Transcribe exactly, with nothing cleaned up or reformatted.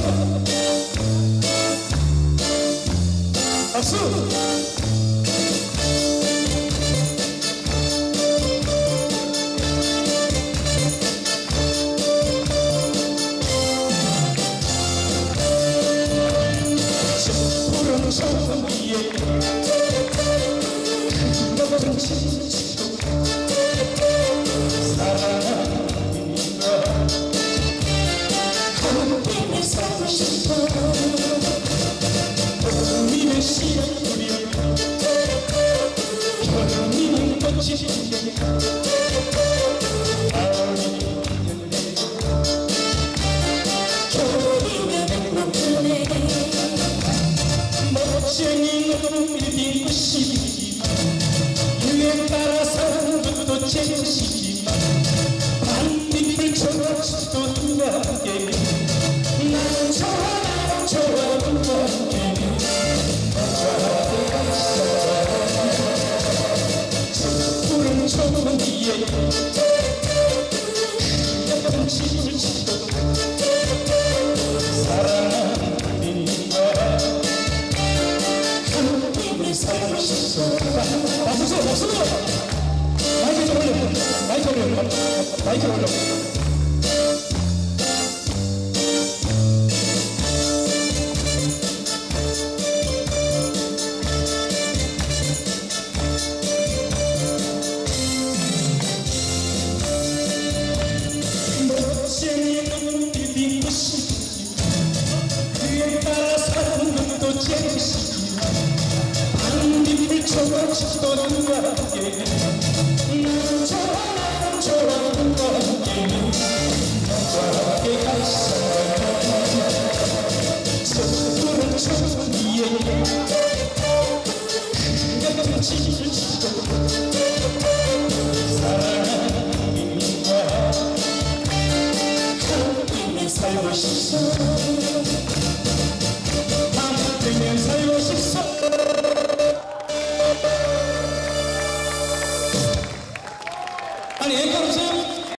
박수! 푸른 천 위에 큰 지치고 사랑하니까 함께 살고 싶어. 봄이면 씨앗 뿌려 여름이면 꽃이 피어 겨울이면 행복하네. 멋쟁이 놈이 믿고 싶지만 유행 따라 사는 것도 재밌지만 반딧불 쳐지도 누가게 난 좋아 난 좋아 누가게 저 푸른 천 위에 약간 집을 짓고 사랑하니까 함께 살고 싶어. 박수! 박수! 마이크 좀 올려. 마이크 올려. 마이크 올려. 멋쟁이 눈빛 믿고 싶지만 그에 따라 사는 것도 재밌지만 반딧불 쳐지도 누가게 난 좋아 난 좋아 누가게 너와 함께 갈 사람 저 푸른 천 위에 그같은 집을 짓고 사랑하니까 함께 살고 싶어.